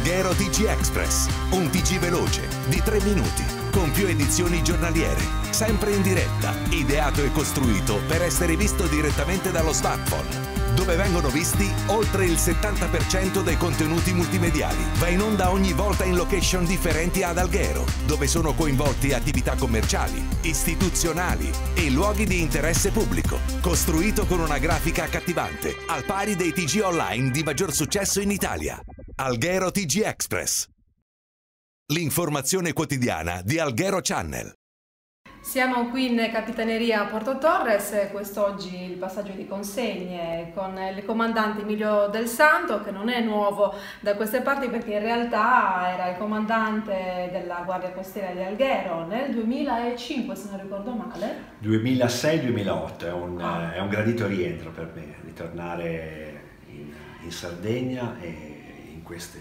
Alghero TG Express, un TG veloce di 3 minuti, con più edizioni giornaliere, sempre in diretta, ideato e costruito per essere visto direttamente dallo smartphone, dove vengono visti oltre il 70% dei contenuti multimediali. Va in onda ogni volta in location differenti ad Alghero, dove sono coinvolti attività commerciali, istituzionali e luoghi di interesse pubblico. Costruito con una grafica accattivante, al pari dei TG online di maggior successo in Italia. Alghero TG Express. L'informazione quotidiana di Alghero Channel. Siamo qui in Capitaneria a Porto Torres, quest'oggi il passaggio di consegne con il comandante Emilio Del Santo, che non è nuovo da queste parti perché in realtà era il comandante della Guardia Costiera di Alghero nel 2005, se non ricordo male. 2006-2008, è un gradito rientro per me, ritornare in Sardegna e in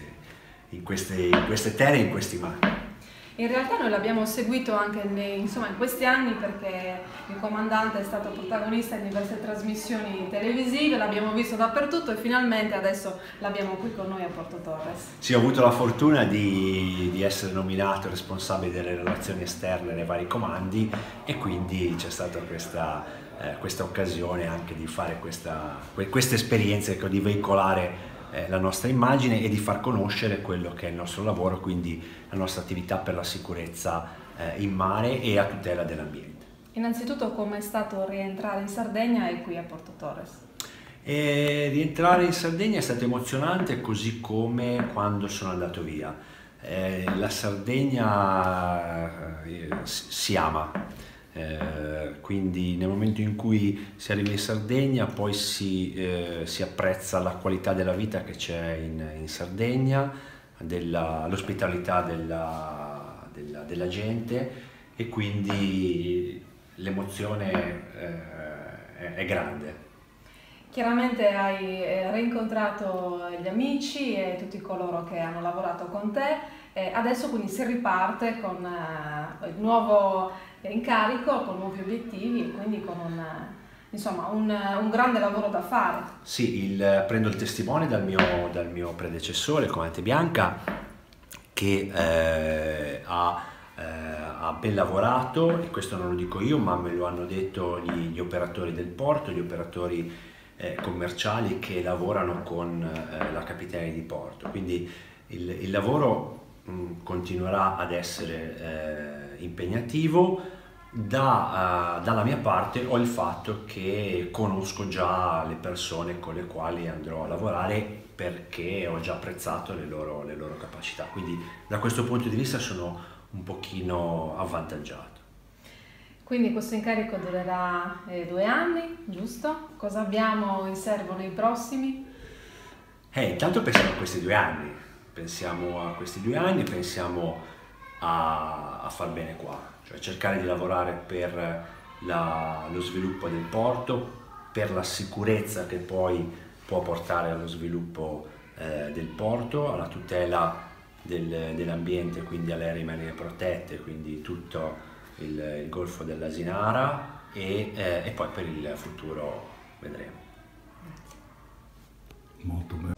queste terre, in questi mari. In realtà noi l'abbiamo seguito anche in questi anni perché il comandante è stato protagonista in diverse trasmissioni televisive, l'abbiamo visto dappertutto e finalmente adesso l'abbiamo qui con noi a Porto Torres. Sì, ho avuto la fortuna di essere nominato responsabile delle relazioni esterne nei vari comandi e quindi c'è stata questa occasione anche di fare queste esperienze, di veicolare la nostra immagine e di far conoscere quello che è il nostro lavoro, quindi la nostra attività per la sicurezza in mare e a tutela dell'ambiente. Innanzitutto, com'è stato rientrare in Sardegna e qui a Porto Torres? Rientrare in Sardegna è stato emozionante, così come quando sono andato via. La Sardegna si ama. Quindi nel momento in cui si arriva in Sardegna poi si apprezza la qualità della vita che c'è in Sardegna, l'ospitalità della gente e quindi l'emozione è grande. Chiaramente hai rincontrato gli amici e tutti coloro che hanno lavorato con te. Adesso quindi si riparte con il nuovo incarico, con nuovi obiettivi e quindi con un grande lavoro da fare. Sì, prendo il testimone dal mio predecessore, il comandante Bianca, che ha ben lavorato, e questo non lo dico io ma me lo hanno detto gli operatori del porto, gli operatori commerciali che lavorano con la Capitaneria di Porto. Quindi il lavoro continuerà ad essere impegnativo. Dalla mia parte ho il fatto che conosco già le persone con le quali andrò a lavorare perché ho già apprezzato le loro capacità, quindi da questo punto di vista sono un pochino avvantaggiato. Quindi questo incarico durerà 2 anni, giusto? Cosa abbiamo in serbo nei prossimi? Intanto pensiamo a questi 2 anni, pensiamo a far bene qua, cioè cercare di lavorare per lo sviluppo del porto, per la sicurezza che poi può portare allo sviluppo del porto, alla tutela dell'ambiente, quindi alle aree marine protette, quindi tutto il Golfo dell'Asinara e poi per il futuro vedremo. Molto bene.